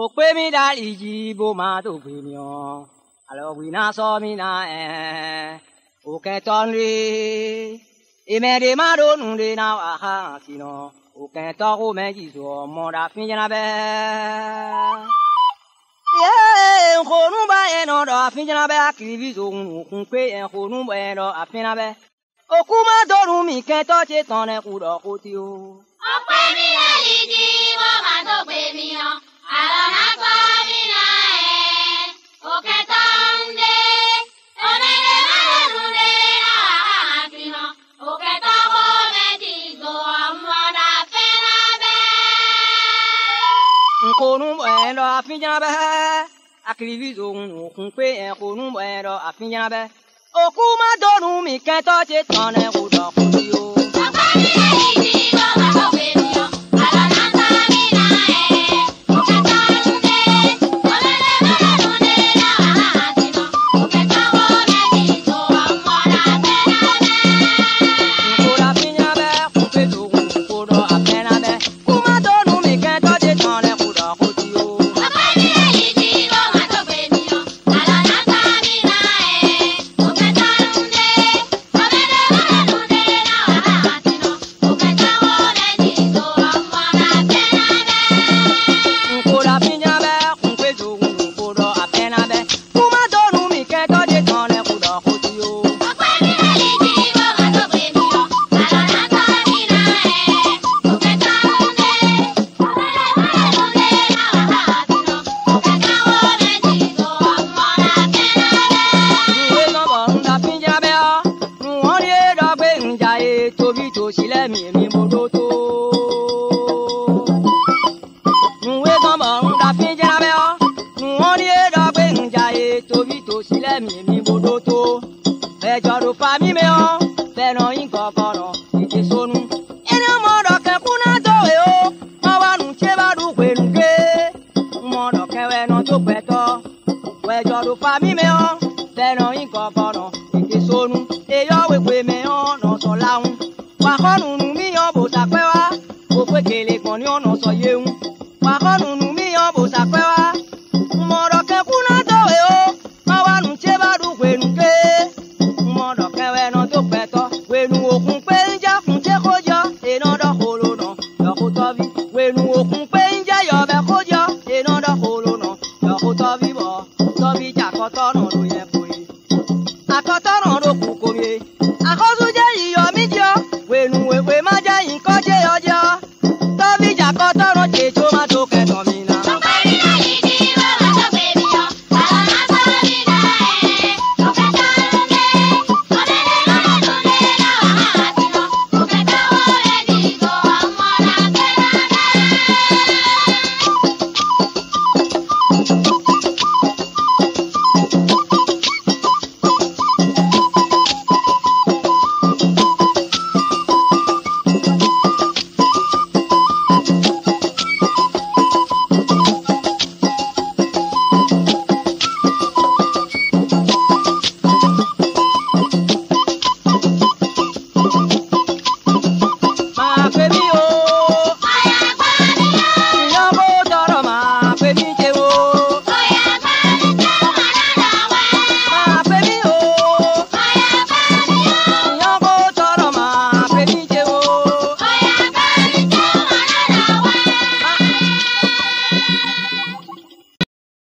O kwe mi da iji bo ma do kwe mi o. Alo wina so mi na o ke ton ri. Ime de ma do nu de na wa ha sino. O ke to ko me ji so mo da fin jana be. Ye ko nu ba e no do fin jana be akiri zo nu kun kwe en ko nu ba e do afin na be. O ku ma do nu mi ke to che ton ne ku do ko ti o. O kwe mi da iji bo ma do kwe mi o. Alo na so mi na o ke ton de. O me de ma do nu de na wa ha sino. O ke to ko me ji zo mo da fin na be. Ko nu ba e do afin jana be. Akiri zo nu kun kwe en ko nu ba e do afin jana be. O ku ma do nu mi ke to che ton ne ku do ko ti o. O kwe mi da iji bo ma do kwe mi o. Alo na so mi na o ke ton de. O me de ma do nu de na wa ha sino. O ke to ko me ji zo mo da fin na be. Ko la fin jana be kun kwe zo nu ko do afin na be. Ku ma do nu mi ke to che ton ne ku do ko ti o. O kwe mi da iji bo ma do kwe mi o. Alo na so mi na o ke ton de. O me de ma do nu de na wa ha sino. O ke to ko me ji zo mo da fin na be. Ko la fin jana be kun kwe zo nu ko do afin na be. Ku ma do nu mi ke to che ton ne ku do ko ti o. O kwe mi da iji bo ma do kwe mi o. Alo na so mi na o ke ton de. O me de ma do nu de na wa ha sino. O ke to ko me ji zo mo da fin na be. Nuwe no bo nda fin jana be o. Nu won ye do pe nja e tobi to sile mi mi mo do to. Nuwe no bo nda fin jana be o. Nu won ye do pe nja e tobi to sile mi mi mo do to. Ejo do fa mi me o. Be no yin ko ko no ije sonu. Ene mo do ke kuna do e o. Ma wa nu che ba du kwe nu ke. Mo do ke we no to pe to. Ejo do fa mi me o.